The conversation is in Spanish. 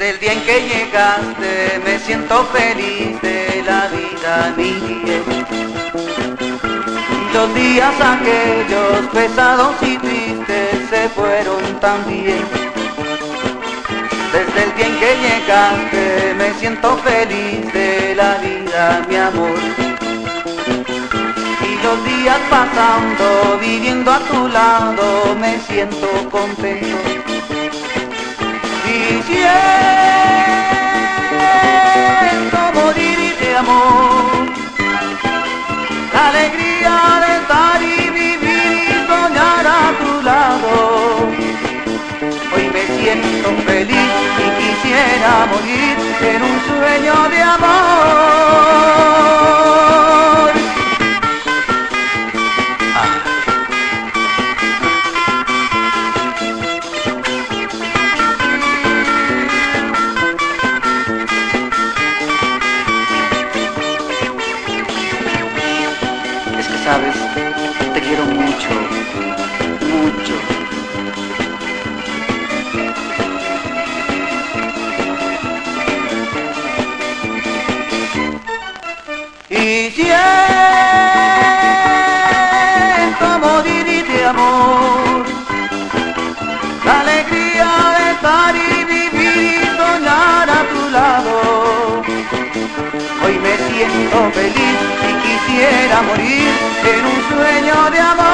Desde el día en que llegaste me siento feliz de la vida, mi bien. Los días aquellos pesados y tristes se fueron también. Desde el día en que llegaste me siento feliz de la vida, mi amor. Y los días pasando, viviendo a tu lado, me siento contento. Y siento morir de amor, la alegría de estar y vivir y soñar a tu lado. Hoy me siento feliz y quisiera morir en un sueño de amor. Es que sabes, te quiero mucho, mucho. Y siento morir de amor, la alegría de estar y vivir y soñar a tu lado. Hoy me siento feliz y quisiera morir en un sueño de amor.